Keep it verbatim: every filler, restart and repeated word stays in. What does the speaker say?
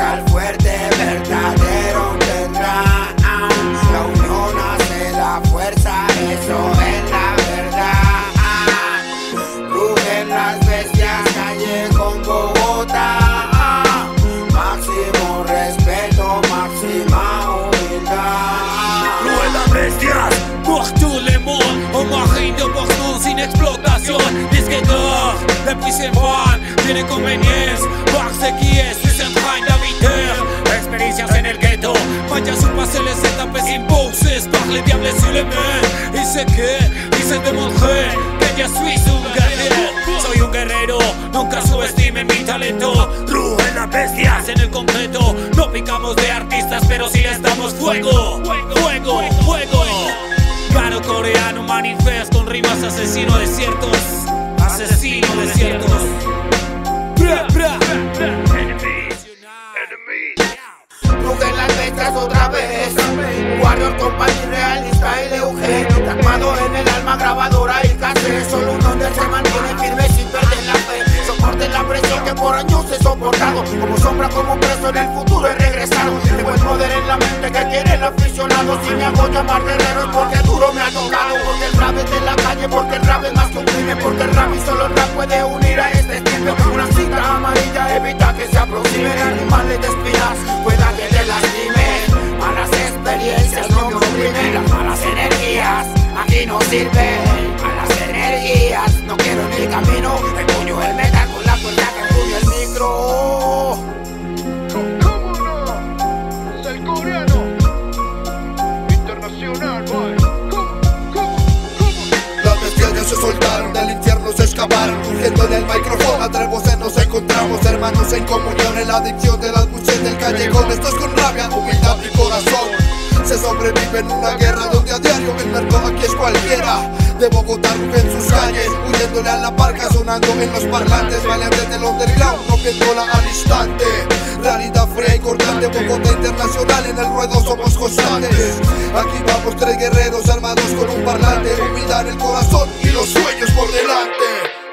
al fuerte, verdadero tendrán. La unión hace la fuerza, eso es la verdad. Rugen las bestias, calle con Bogotá. Máximo respeto, máxima humildad. Rugen las bestias, pour tout le monde. On marine de portions sin exploitation. Disqueteur, depuis c'est fan, bien inconvenience. Parce qui est, c'est un train d'habiter. Experiencias en el ghetto, vaya su pase les étapes imposes par les diables sur les mains. Y sé que, y se demostré que ya soy un guerrero. Soy un guerrero, nunca subestimen mi talento. Rugen las bestias en el concreto. No picamos de artistas, pero sí les damos fuego. Fuego, fuego. Gano coreano, manifest con rimas asesino de ciertos. Asesino de ciertos. Bra, bra. Rugen las bestias otra vez. Warrior, compañía realista y de U G. Tatuado en el alma, grabadora y cassette. Solo un donde se mantiene firme sin perder la fe. Soporten la presión que por años he soportado. Como sombra, como preso en el futuro he regresado. Tengo el poder en la mente que quiere el aficionado. Si me hago llamar guerrero es porque duro me ha tocado. Porque el rap es de la calle, porque el rap es más que un crimen. Porque el rap y solo el rap puede unir a este estilo. Una cinta amarilla evita que se aproximen animales de espinas, pueda que te lastimen. Malas experiencias no me oprimen. Las malas energías aquí no sirven. Malas energías, no quiero ni el camino. Empuño el metal con la fuerza que empuño el micro. ¿Cómo no? Es el coreano internacional, boy. ¿Cómo? ¿Cómo? ¿Cómo? Las bestias ya se soltaron, del infierno se escaparon. Urgiendo en el micrófono, a tres voces nos encontramos. Hermanos en comunión en la adicción de las buches del callejón. Esto es con rabia, humildad y corazón. Se sobrevive en una guerra donde a diario el mercado aquí es cualquiera. De Bogotá rugen sus calles, huyéndole a la parca, sonando en los parlantes. Valientes del underground, rompiéndola al instante. Realidad fría y cortante, Bogotá internacional, en el ruedo somos constantes. Aquí vamos tres guerreros armados con un parlante. Humildad en el corazón y los sueños por delante.